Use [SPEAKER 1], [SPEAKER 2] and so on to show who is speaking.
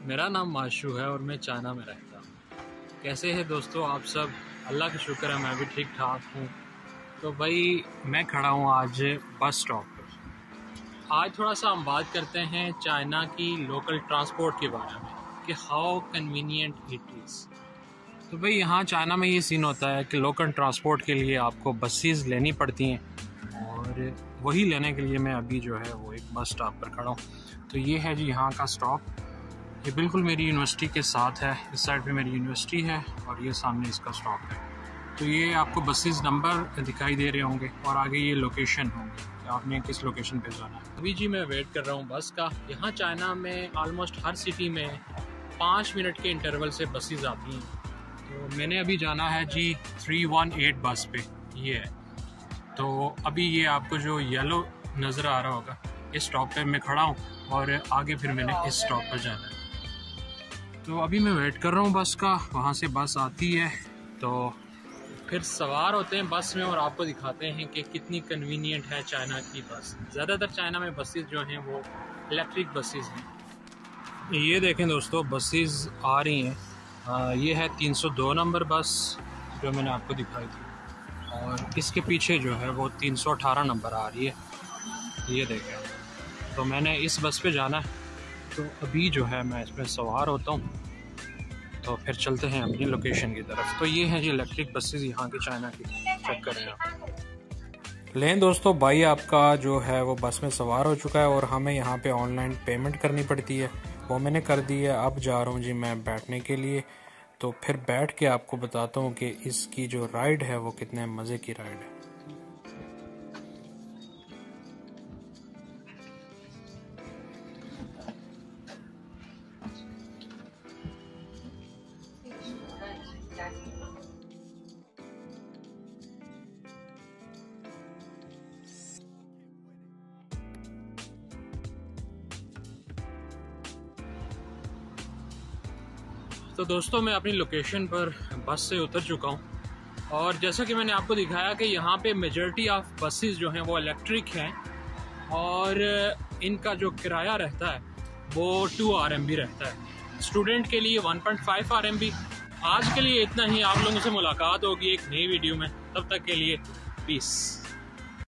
[SPEAKER 1] मेरा नाम माशू है और मैं चाइना में रहता हूँ। कैसे हैं दोस्तों आप सब? अल्लाह का शुक्र है मैं भी ठीक ठाक हूँ। तो भाई मैं खड़ा हूँ आज बस स्टॉप पर। आज थोड़ा सा हम बात करते हैं चाइना की लोकल ट्रांसपोर्ट के बारे में कि हाउ कन्वीनियंट इट इज़। तो भाई यहाँ चाइना में ये सीन होता है कि लोकल ट्रांसपोर्ट के लिए आपको बसेस लेनी पड़ती हैं और वही लेने के लिए मैं अभी जो है वो एक बस स्टॉप पर खड़ा हूँ। तो ये है जी यहाँ का स्टॉप। ये बिल्कुल मेरी यूनिवर्सिटी के साथ है। इस साइड पे मेरी यूनिवर्सिटी है और ये सामने इसका स्टॉप है। तो ये आपको बसेस नंबर दिखाई दे रहे होंगे और आगे ये लोकेशन होंगे कि आपने किस लोकेशन पे जाना है। अभी जी मैं वेट कर रहा हूँ बस का। यहाँ चाइना में ऑलमोस्ट हर सिटी में 5 मिनट के इंटरवल से बसेस आती हैं। तो मैंने अभी जाना है जी 318 बस पे, ये है। तो अभी ये आपको जो येलो नज़र आ रहा होगा इस स्टॉप पे मैं खड़ा हूँ और आगे फिर मैंने इस स्टॉप पर जाना है। तो अभी मैं वेट कर रहा हूँ बस का। वहाँ से बस आती है तो फिर सवार होते हैं बस में और आपको दिखाते हैं कि कितनी कन्वीनियंट है चाइना की बस। ज़्यादातर चाइना में बसेस जो हैं वो इलेक्ट्रिक बसेस हैं। ये देखें दोस्तों बसेस आ रही हैं। ये है 302 नंबर बस जो मैंने आपको दिखाई थी और इसके पीछे जो है वो 318 नंबर आ रही है। ये देखें, तो मैंने इस बस पे जाना है। तो अभी जो है मैं इसमें सवार होता हूँ तो फिर चलते हैं अपनी लोकेशन की तरफ। तो ये है जी इलेक्ट्रिक बसेस यहाँ की चाइना की। चेक करें आप। लें दोस्तों, भाई आपका जो है वो बस में सवार हो चुका है और हमें यहाँ पे ऑनलाइन पेमेंट करनी पड़ती है, वो मैंने कर दी है। अब जा रहा हूँ जी मैं बैठने के लिए। तो फिर बैठ के आपको बताता हूँ कि इसकी जो राइड है वो कितने मज़े की राइड है। तो दोस्तों मैं अपनी लोकेशन पर बस से उतर चुका हूँ और जैसा कि मैंने आपको दिखाया कि यहाँ पे मेजॉरिटी ऑफ बसेस जो हैं वो इलेक्ट्रिक हैं और इनका जो किराया रहता है वो 2 RMB रहता है। स्टूडेंट के लिए 1.5 RMB। आज के लिए इतना ही। आप लोगों से मुलाकात होगी एक नई वीडियो में। तब तक के लिए पीस।